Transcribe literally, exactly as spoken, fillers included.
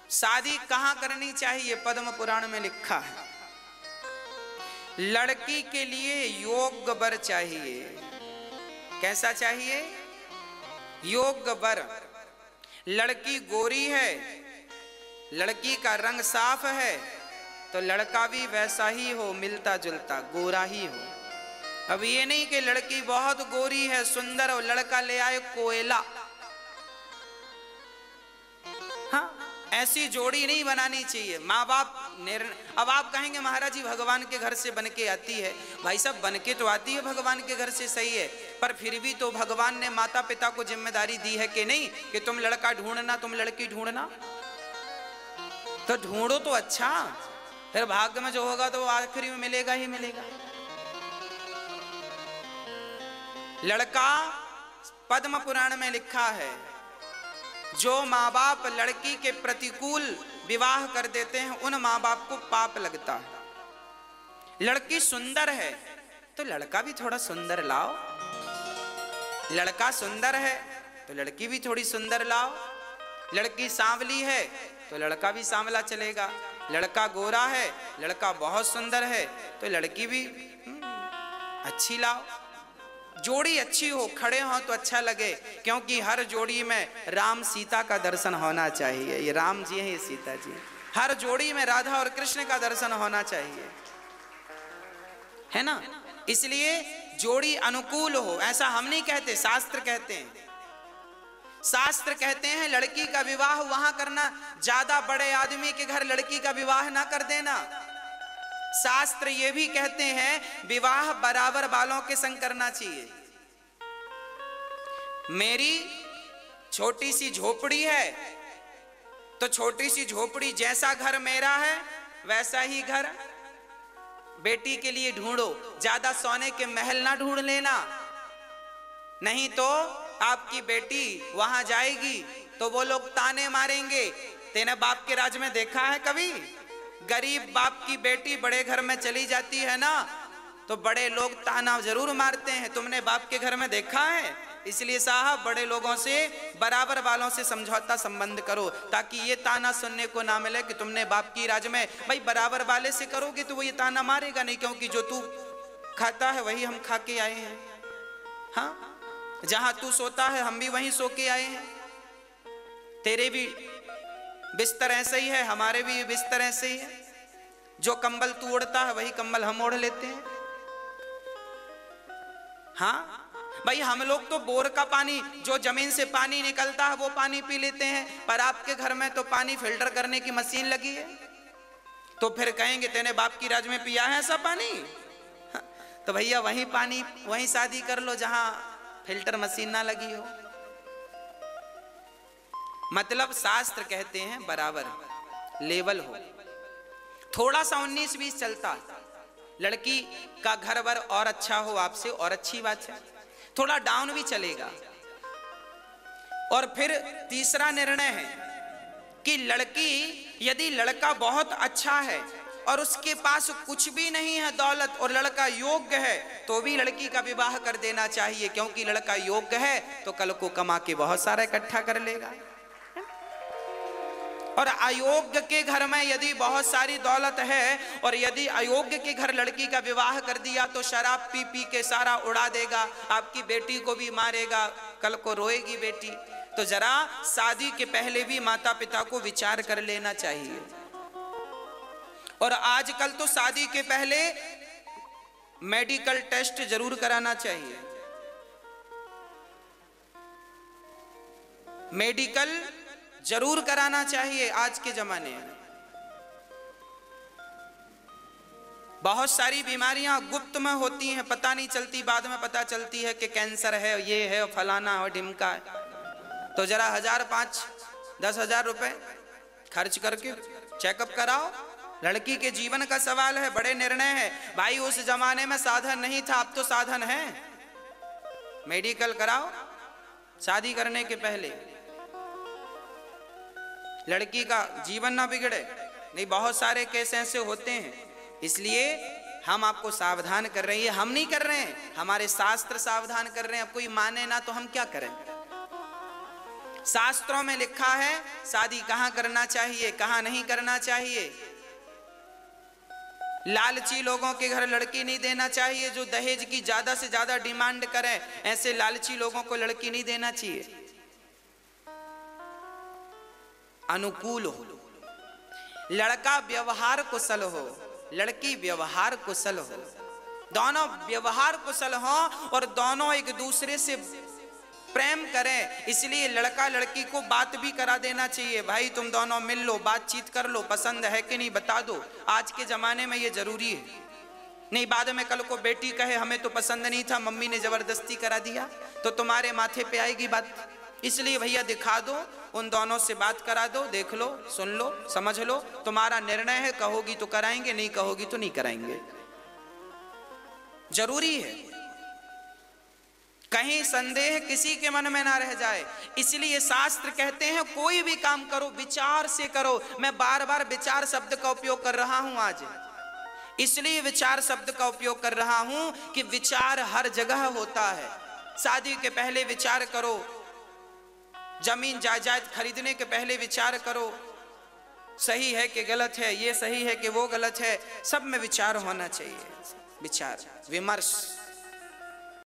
शादी कहाँ करनी चाहिए? पद्म पुराण में लिखा है, लड़की के लिए योग्य वर चाहिए। कैसा चाहिए? योग्य वर। लड़की गोरी है, लड़की का रंग साफ है, तो लड़का भी वैसा ही हो, मिलता जुलता गोरा ही हो। अब ये नहीं कि लड़की बहुत गोरी है, सुंदर, और लड़का ले आए कोयला। हाँ, ऐसी जोड़ी नहीं बनानी चाहिए। माँ बाप निर्णय। अब आप कहेंगे महाराज जी भगवान के घर से बन के आती है। भाई साहब, बन के तो आती है भगवान के घर से, सही है, पर फिर भी तो भगवान ने माता पिता को जिम्मेदारी दी है कि नहीं, कि तुम लड़का ढूंढना, तुम लड़की ढूंढना। तो ढूंढो तो अच्छा, फिर भाग्य में जो होगा तो आखिरी में मिलेगा ही मिलेगा। लड़का, पद्म पुराण में लिखा है, जो माँ बाप लड़की के प्रतिकूल विवाह कर देते हैं उन माँ बाप को पाप लगता है। लड़की सुंदर है तो लड़का भी थोड़ा सुंदर लाओ, लड़का सुंदर है तो लड़की भी थोड़ी सुंदर लाओ। लड़की सांवली है तो लड़का भी सांवला चलेगा। लड़का गोरा है, लड़का बहुत सुंदर है, तो लड़की भी अच्छी लाओ। जोड़ी अच्छी हो, खड़े हो तो अच्छा लगे, क्योंकि हर जोड़ी में राम सीता का दर्शन होना चाहिए। ये राम जी हैं, ये सीता जी हैं। हर जोड़ी में राधा और कृष्ण का दर्शन होना चाहिए, है ना। इसलिए जोड़ी अनुकूल हो, ऐसा हम नहीं कहते, शास्त्र कहते हैं। शास्त्र कहते हैं लड़की का विवाह वहां करना, ज्यादा बड़े आदमी के घर लड़की का विवाह ना कर देना। शास्त्र ये भी कहते हैं विवाह बराबर वालों के संग करना चाहिए। मेरी छोटी सी झोपड़ी है तो छोटी सी झोपड़ी जैसा घर मेरा है वैसा ही घर बेटी के लिए ढूंढो। ज्यादा सोने के महल ना ढूंढ लेना, नहीं तो आपकी बेटी वहां जाएगी तो वो लोग ताने मारेंगे। तेने बाप के राज में देखा है कभी? गरीब बाप की बेटी बड़े घर में चली जाती है ना, तो बड़े लोग ताना जरूर मारते हैं। तुमने बाप के घर में देखा है? इसलिए साहब, बड़े लोगों से, बराबर वालों से समझौता संबंध करो, ताकि ये ताना सुनने को ना मिले कि तुमने बाप की राज में। भाई बराबर वाले से करोगे तो वो ये ताना मारेगा नहीं, क्योंकि जो तू खाता है वही हम खा के आए हैं। हाँ, जहां तू सोता है हम भी वहीं सो के आए हैं। तेरे भी बिस्तर ऐसे ही है, हमारे भी बिस्तर ऐसे ही है। जो कंबल तू ओढ़ता है वही कंबल हम ओढ़ लेते हैं। हाँ भाई, हम लोग तो बोर का पानी, जो जमीन से पानी निकलता है वो पानी पी लेते हैं, पर आपके घर में तो पानी फिल्टर करने की मशीन लगी है। तो फिर कहेंगे तेने बाप की राज में पिया है ऐसा पानी? तो भैया वही पानी, वही शादी कर लो जहां फिल्टर मशीन ना लगी हो। मतलब शास्त्र कहते हैं बराबर लेवल हो। थोड़ा सा उन्नीस बीस चलता, लड़की का घर वर और अच्छा हो आपसे और अच्छी बात है, थोड़ा डाउन भी चलेगा। और फिर तीसरा निर्णय है कि लड़की, यदि लड़का बहुत अच्छा है और उसके पास कुछ भी नहीं है दौलत, और लड़का योग्य है, तो भी लड़की का विवाह कर देना चाहिए, क्योंकि लड़का योग्य है तो कल को कमा के बहुत सारा इकट्ठा कर लेगा। और अयोग्य के घर में यदि बहुत सारी दौलत है और यदि अयोग्य के घर लड़की का विवाह कर दिया तो शराब पी पी के सारा उड़ा देगा, आपकी बेटी को भी मारेगा, कल को रोएगी बेटी। तो जरा शादी के पहले भी माता पिता को विचार कर लेना चाहिए। और आजकल तो शादी के पहले मेडिकल टेस्ट जरूर कराना चाहिए। मेडिकल जरूर कराना चाहिए। आज के जमाने में बहुत सारी बीमारियां गुप्त में होती हैं, पता नहीं चलती, बाद में पता चलती है कि कैंसर है, ये है, फलाना और ढिमका है। तो जरा हजार पांच दस हजार रुपए खर्च करके चेकअप कराओ। लड़की के जीवन का सवाल है, बड़े निर्णय है भाई। उस जमाने में साधन नहीं था, अब तो साधन है। मेडिकल कराओ शादी करने के पहले, लड़की का जीवन ना बिगड़े। नहीं, बहुत सारे केस ऐसे होते हैं, इसलिए हम आपको सावधान कर रहे हैं। हम नहीं कर रहे हैं, हमारे शास्त्र सावधान कर रहे हैं। अब कोई माने ना तो हम क्या करें। शास्त्रों में लिखा है शादी कहाँ करना चाहिए, कहाँ नहीं करना चाहिए। लालची लोगों के घर लड़की नहीं देना चाहिए, जो दहेज की ज्यादा से ज्यादा डिमांड करें, ऐसे लालची लोगों को लड़की नहीं देना चाहिए। अनुकूल हो, लड़का व्यवहार कुशल हो, लड़की व्यवहार कुशल हो, दोनों व्यवहार कुशल हो और दोनों एक दूसरे से प्रेम करें। इसलिए लड़का लड़की को बात भी करा देना चाहिए, भाई तुम दोनों मिल लो, बातचीत कर लो, पसंद है कि नहीं बता दो। आज के जमाने में ये जरूरी है, नहीं बाद में कल को बेटी कहे हमें तो पसंद नहीं था, मम्मी ने जबरदस्ती करा दिया, तो तुम्हारे माथे पे आएगी बात। इसलिए भैया दिखा दो, उन दोनों से बात करा दो, देख लो, सुन लो, समझ लो, तुम्हारा निर्णय है, कहोगी तो कराएंगे, नहीं कहोगी तो नहीं कराएंगे। जरूरी है, कहीं संदेह किसी के मन में ना रह जाए। इसलिए शास्त्र कहते हैं कोई भी काम करो विचार से करो। मैं बार बार विचार शब्द का उपयोग कर रहा हूं आज, इसलिए विचार शब्द का उपयोग कर रहा हूं कि विचार हर जगह होता है। शादी के पहले विचार करो, जमीन जायदाद खरीदने के पहले विचार करो, सही है कि गलत है, ये सही है कि वो गलत है, सब में विचार होना चाहिए, विचार विमर्श।